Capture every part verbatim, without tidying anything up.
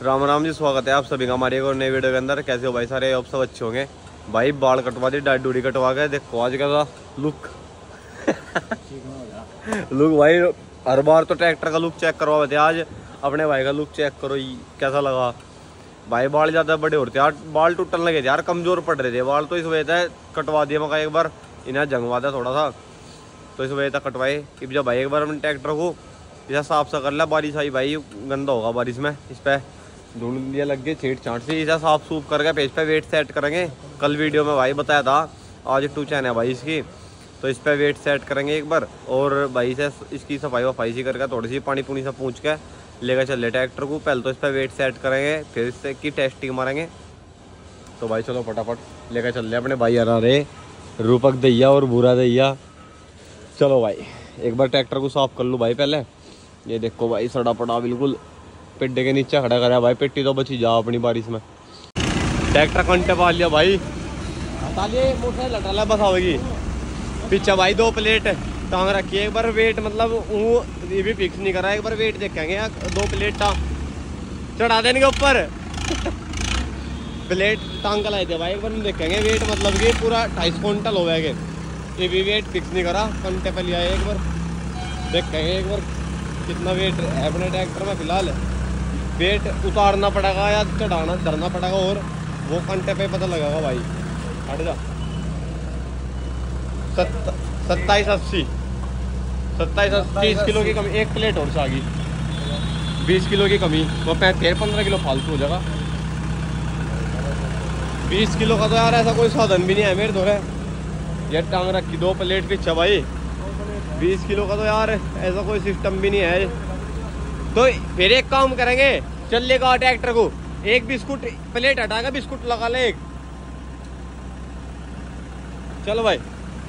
राम राम जी, स्वागत है आप सभी का हमारे एक और नई वीडियो के अंदर। कैसे हो भाई सारे? आप सब अच्छे होंगे भाई। बाल कटवा दी, डाई डूड़ी कटवा के देखो आज कैसा लुक लुक भाई। हर बार तो ट्रैक्टर का लुक चेक करवा थे, आज अपने भाई का लुक चेक करो कैसा लगा भाई। बाल ज़्यादा बड़े हो रहे थे यार, बाल टूटने लगे थे यार, कमज़ोर पड़ रहे थे बाल, तो इस वजह से कटवा दिया मैं एक बार। इन्हें जंगवा था थोड़ा सा, तो इस वजह से कटवाए कि जब भाई एक बार अपने ट्रैक्टर को ऐसा साफ सा कर लिया। बारिश आई भाई, गंदा होगा बारिश में, इस पर धुंड लिया लग गए छेड़ छाट से। ऐसा साफ सूफ करके पेज पे वेट सेट करेंगे। कल वीडियो में भाई बताया था, आज टू चैन है भाई इसकी, तो इस पर वेट सेट करेंगे एक बार। और भाई से इसकी सफाई वफाई सी करके थोड़ी सी पानी पुनी से पूछ के लेकर चल रहे ट्रैक्टर को। पहले तो इस पर वेट सेट करेंगे, फिर इससे की टेस्टिंग मारेंगे। तो भाई चलो फटाफट लेकर चल रहे अपने भाई आ रहे रूपक दैया और बुरा दैया। चलो भाई एक बार ट्रैक्टर को साफ कर लूँ भाई पहले। ये देखो भाई सड़ा पड़ा बिल्कुल, पेड्डे के नीचे खड़ा करा भाई। पेट्टी तो बची जा अपनी बारिश में। ट्रैक्टर कंटे पा लिया भाई, हटा लिए मोटरसाइकिल हटा लिया बस आवेगी पीछे भाई। दो प्लेट टांग रखी है, एक बार वेट मतलब वो ये भी फिक्स नहीं करा, एक बार वेट देखेंगे यार। दो प्लेट टांग चढ़ा देंगे ऊपर प्लेट टांग का लाए थे भाई, एक बार देखेंगे वेट मतलब कि पूरा ढाई सौ क्विंटल हो गया। ये भी वेट फिक्स नहीं करा, कंटे पे लिया एक बार देखेंगे एक बार कितना वेट है अपने ट्रैक्टर में। फिलहाल वेट उतारना पड़ेगा या चढ़ाना धरना पड़ेगा, और वो घंटे पे पता लगेगा भाई। हट जा। सत्ताईस अस्सी सत्ताईस अस्सी किलो की कमी, एक प्लेट और सागी बीस किलो की कमी, तो पैंतीस पंद्रह किलो फालतू हो जाएगा। बीस किलो का तो यार ऐसा कोई साधन भी नहीं है मेरे थोड़े। ये टांग रखी दो प्लेट पीछे भाई, बीस किलो का तो यार ऐसा कोई सिस्टम भी नहीं है। तो फिर एक काम करेंगे, चल लेगा ट्रैक्टर को एक बिस्कुट प्लेट हटाकर बिस्कुट लगा ले एक। चलो भाई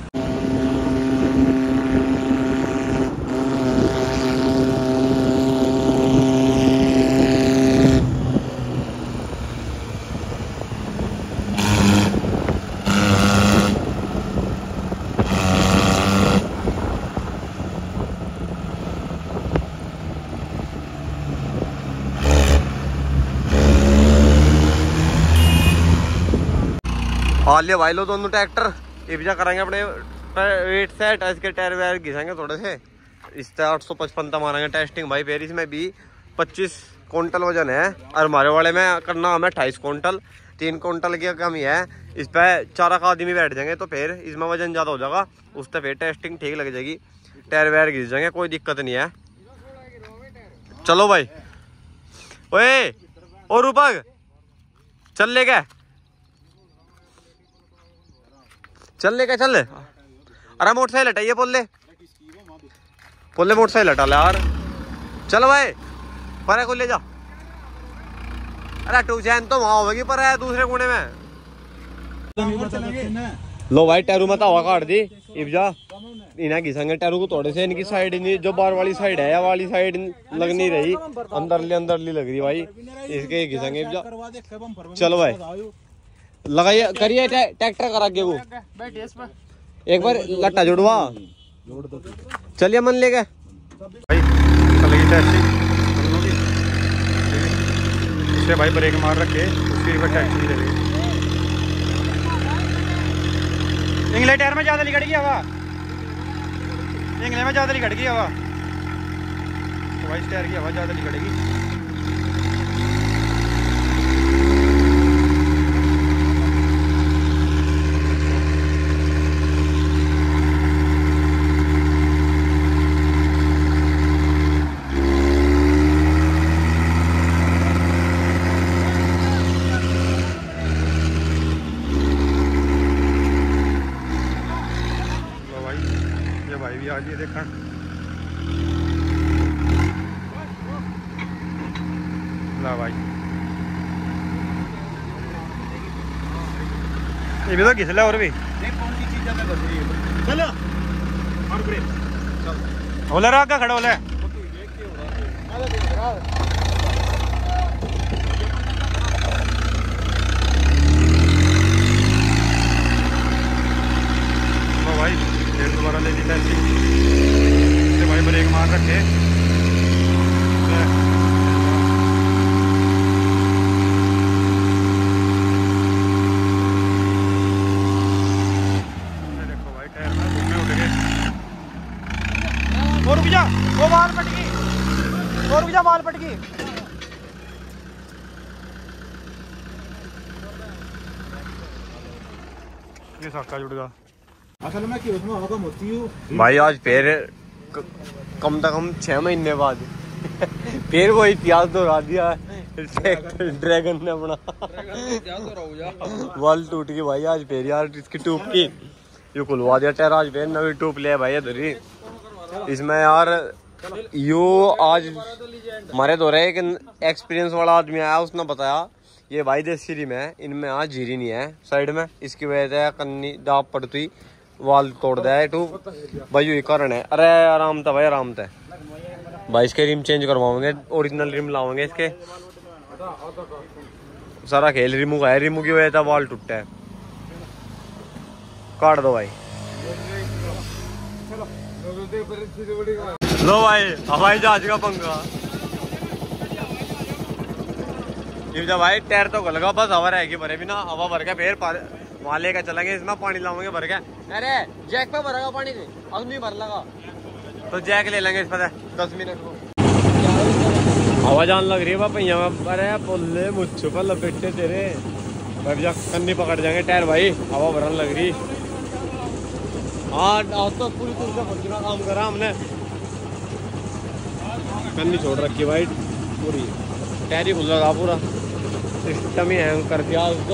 आ लिया भाई लो दोनों ट्रैक्टर। इब्जा करेंगे अपने वेट सेट, इसके टायर वायर घिसेंगे थोड़े से। इस तरह आठ सौ पचपन तक मारेंगे टेस्टिंग भाई। फिर इसमें भी पच्चीस क्विंटल वजन है, और हमारे वाले में करना हमें अट्ठाईस क्विंटल, तीन क्विंटल की कमी है। इस पर चार का आदमी बैठ जाएंगे तो फिर इसमें वजन ज़्यादा हो जाएगा, उस पर फिर टेस्टिंग ठीक लग जाएगी। टायर वायर घिस जाएंगे, कोई दिक्कत नहीं है। चलो भाई ओए और रूपक चल ले गए, चल ले क्या चल ले। अरे मोटरसाइकिल हटाइए, बोल ले बोल ले मोटरसाइकिल हटा ले यार। चलो भाई पर को ले जा। अरे टू चैन तो वहां होगी, पर है दूसरे कोने में। लो भाई टैरू मत हवा काट दी इब्जा। इन्हें घिसेंगे टैरू को थोड़े से। इनकी साइड नहीं, जो बाहर वाली साइड है वाली साइड लग नहीं रही, अंदरली अंदरली लग रही भाई, इसके घिसेंगे इब्जा। चलो भाई लगाइए करिए ट्रैक्टर कर आगे को एक बार लट्टा जुड़वा। चलिए मन ले गए भाई, इससे भाई ब्रेक मार रखे उसकी इंग्लैंड टायर में ज्यादा लिखट गई हवा, इंग्लैंड में ज्यादा लिखट गई हवा, तो भाई टायर की हवा ज्यादा लिखटेगी। भाई भी आज ये देखा ला भाई, ये भी तो घिसला और भी कौन सी चीज ज्यादा बच रही है। चलो और ब्रेक चल ओले रहा का खड़ा ओले भाई फिर दोबारा ले ली ऐसे भाई ब्रेक मार रखे। वो रुक जा, वो बाल पट गई, वो रुक जा, बाल पट गई। ये सक्का जुड़ गया। असल में कि उसमें हवा होती हूँ भाई आज फिर क- कम से कम छह महीने बाद फिर वो इतिहास दोहरा दिया ड्रैगन ने अपना। वाल टूट गई भाई आज फिर यार, इसकी ट्यूब की ये खुलवा दिया टायर, आज फिर नवी ट्यूब ले भाई इधर ही। इसमें यार यू आज हमारे दो रहे एक एक्सपीरियंस वाला आदमी आया, उसने बताया ये भाई देसी रिम है, इनमें आज जीरी नहीं है साइड में, इसकी वजह से कन्नी दाब पड़ती वाल तोड़ दिया है टू भाई, यही कारण है। अरे आराम था भाई, आराम था भाई। इसके रिम चेंज करवाओगे, ओरिजिनल रिम लाओगे इसके, सारा खेल रिमू का है, रिमू की वजह से वाल टूटा है। काट दो भाई। लो भाई हवाई जहाज का पंखा जब भाई टायर तो गल गया, बस हवा रहेगी भरे बिना, हवा भर के फिर वहां लेकर चलेंगे, इसमें पानी लाओगे भर के। अरे जैक पे भरेगा पानी से, अब नहीं भर लगा तो जैक ले लेंगे इस पर दस मिनट को। हवा जान लग रही है भैया, अरे बोले मुझ पर लपेटे तेरे कन्नी पकड़ जाएंगे टायर भाई, हवा भरने लग रही। हाँ आज तो पूरी तरह से फर्चूना काम करा हमने, कन्नी छोड़ रखी भाई पूरी, टायर ही खुल रहा पूरा, सिस्टम ही हैंग कर दिया उसको।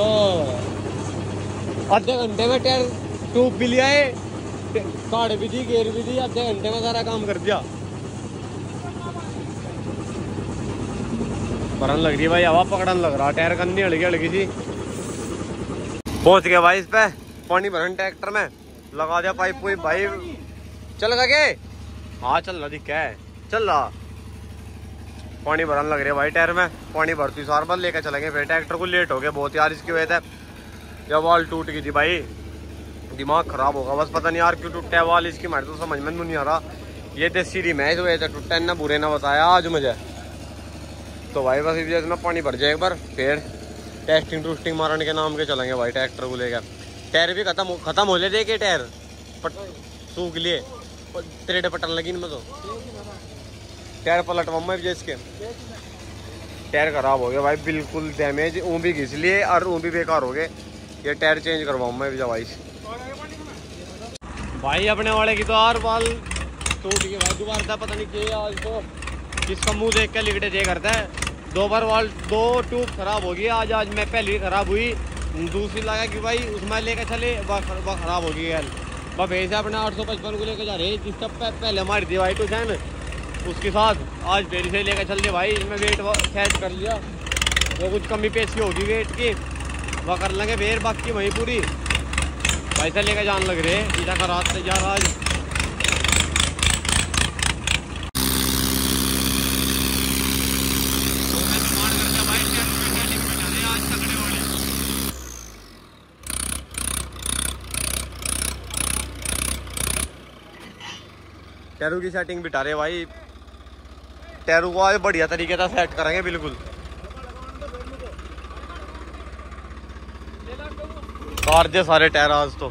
आधे घंटे में टायर ट्यूब भी लिया है, काट भी दी, गेर भी दी, आधे घंटे में सारा काम कर दिया। भरन लग रही भाई, हवा पकड़न लग रहा, टायर कन्नी हड़की हड़की सी। पहुंच गया भाई इस पे, पानी भरन ट्रैक्टर में लगा दिया पाइप पुइप भाई, चल गए। हाँ चल रहा, दिख है चल रहा, पानी भरन लग रहा है भाई टायर में, पानी भरती सार बार लेकर चलेंगे फिर। ट्रैक्टर को लेट हो गया बहुत यार, इसकी वजह से जब वाल टूट गई थी भाई, दिमाग खराब होगा बस, पता नहीं यार क्यों टूटा है वाल इसकी, मेरे तो समझ में नहीं आ रहा। ये देसी रिम है, इस वजह से टूटा, इतना बुरे ना बताया आज मुझे तो भाई। बस इस वजह से पानी भर जाए एक बार, फिर टेस्टिंग टूस्टिंग मारने के नाम के चलेंगे भाई ट्रैक्टर को लेकर। टायर भी खत्म खत्म हो ले देखे, टायर पट सूख लिए, त्रेड पटन लगी इनमें तो, टायर पलट मम्मा इसके, टायर खराब हो गया भाई बिल्कुल डैमेज, ऊँ भी घिस लिए और ऊँ भी बेकार हो गए। ये टायर चेंज करवाऊँ मैं भी भाई भाई अपने वाले की तो यार बाल टूट गए भाई दोबारा, पता नहीं क्या आज तो किसका मुंह देख के लिखते थे करता है। दो बार वाल दो ट्यूब खराब हो गई आज, आज मैं पहली खराब हुई, दूसरी लगा कि भाई उसमें लेकर चले वह खराब हो गई यार। बस ऐसे अपने आठ सौ पचपन को लेकर जा रहे, जिस तब पहले हमारी थी भाई टू सैन, उसके साथ आज फिर से लेकर चल दे भाई। इसमें वेट सेट कर लिया, वो कुछ कमी पेशी होगी वेट की, वह कर लेंगे फिर, बाकी वहीं पूरी पैसा लेकर जान लग रहे इधर का रात तैयार आज। टैरू की सेटिंग बिठा रहे भाई, टैरू को आज बढ़िया तरीके से सेट करेंगे बिल्कुल। कार दे सारे टायर आज तो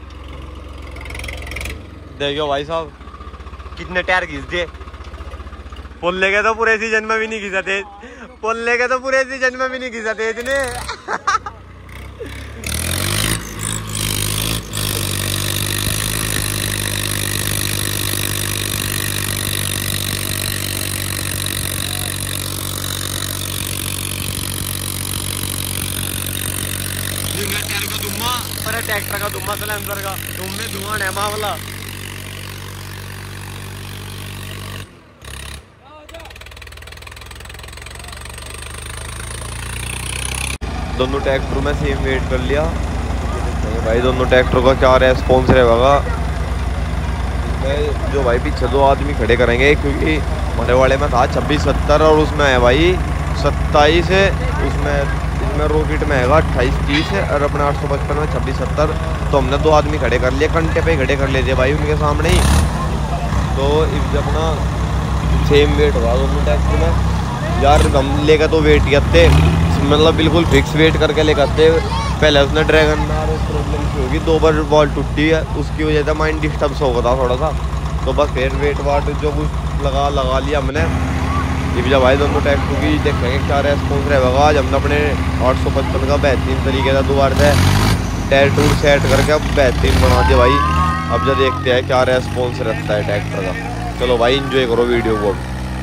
देखियो भाई साहब कितने टायर घिस दिए, पुल लेके तो पूरे सीजन में भी नहीं घिसा थे, पुल लेके तो पूरे सीजन में भी नहीं घिसा थे इतने। टायर का दुम्मा पर ट्रैक्टर का दुम्मा सिलेंडर का दुम में धुआं है मामला। दोनों ट्रैक्टर में सेम वेट कर लिया भाई, दोनों ट्रैक्टर का क्या रेस्पॉन्स रहेगा। जो भाई पीछे दो आदमी खड़े करेंगे क्योंकि हमारे वाले में था छब्बीस सत्तर और उसमें है भाई सत्ताईस है, उसमें इसमें रॉकेट में हैगा अट्ठाईस तीस है और अपने आठ सौ पचपन में छब्बीस सत्तर। तो हमने दो आदमी खड़े कर लिए, कंटे पे खड़े कर लेते भाई उनके सामने ही, तो इस अपना सेम वेट होगा दोनों ट्रैक्टर में यार। हम लेकर तो वेट करते मतलब बिल्कुल फिक्स वेट करके लेकर आते। पहले उसने ड्रैगन में प्रॉब्लम की होगी, दो बार बॉल टूटी है, उसकी वजह से माइंड डिस्टर्ब हो गया था थोड़ा सा, तो बस फिर वेट वाट जो कुछ लगा लगा लिया हमने। ये भी जब भाई दोनों ट्रैक्टर की देखेंगे क्या रेस्पॉन्स रहेगा। आज हमने अपने आठ सौ पचपन का बेहतरीन तरीके से दोबारा से टायर टूर सेट करके अब बेहतरीन बना दिया भाई। अब जब देखते हैं क्या रेस्पॉन्स रहता है ट्रैक्टर का। चलो भाई इंजॉय करो वीडियो को।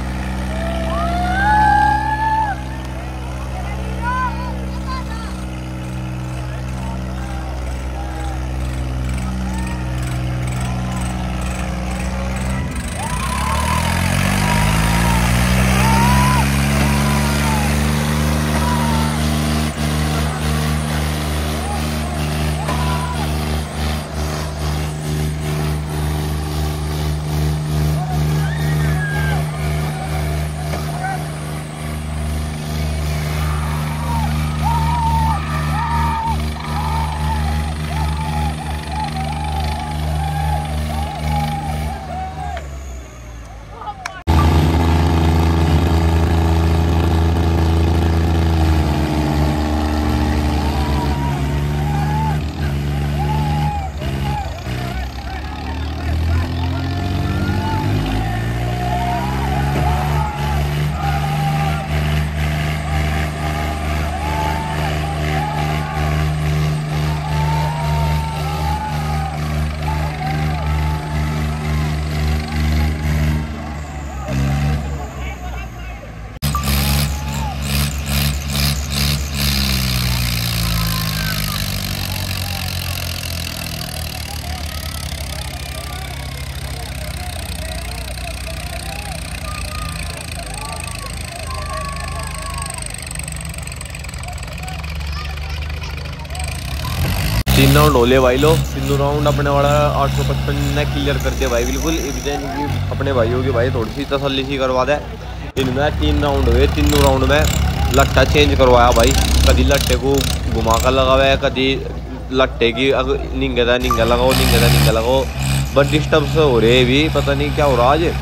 तीन राउंड हो ले भाई लो। तीनों राउंड अपने वाला आठ सौ पचपन ने क्लियर कर दिया भाई बिल्कुल। इब्जैन की अपने भाइयों की भाई थोड़ी सी तसल्ली सी करवा दे। इनमें तीन राउंड हुए, तीनों राउंड में लट्टा चेंज करवाया भाई। कभी लट्टे को घुमा कर लगा हुआ है, कभी लट्टे की अगर निंगे था निंगा लगाओ, निंगे था निंगा लगाओ। बट डिस्टर्ब से हो रहे भी, पता नहीं क्या हो रहा आज।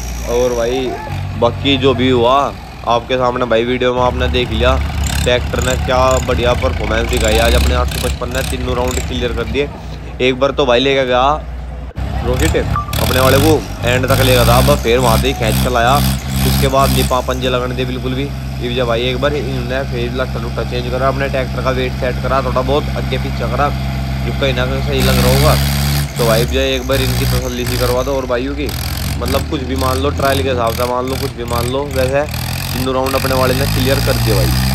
और भाई बाकी जो भी हुआ आपके सामने भाई वीडियो में आपने देख लिया। ट्रैक्टर ने क्या बढ़िया परफॉर्मेंस दिखाई आज। अपने आठ सौ पचपन ने तीनों राउंड क्लियर कर दिए। एक बार तो भाई लेकर गया रोहित अपने वाले को एंड तक लेकर था, अब फिर वहाँ से ही खींच कर लाया। उसके बाद नहीं पा पंजे लगने दे बिल्कुल भी। ये जब भाई एक बार इन्होंने फिर लट्टा लुट्टा चेंज करा, अपने ट्रैक्टर का वेट सेट करा, थोड़ा बहुत आगे पीछे करा जो कहीं ना कहीं सही लग रहा होगा। तो भाई भैया एक बार इनकी तसल्ली सी करवा दो। और भाइयों की मतलब कुछ भी मान लो, ट्रायल के हिसाब से मान लो, कुछ भी मान लो। वैसे तीनों राउंड अपने वाले ने क्लियर कर दिया भाई।